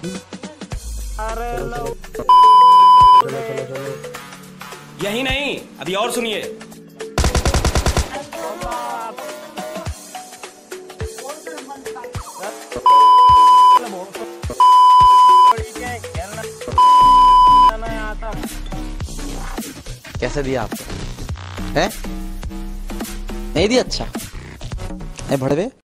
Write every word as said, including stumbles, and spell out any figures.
अरे चलो चलो चलो। यही नहीं, अभी और सुनिए। कैसे दिया आपको? है नहीं दिया? अच्छा है भड़वे।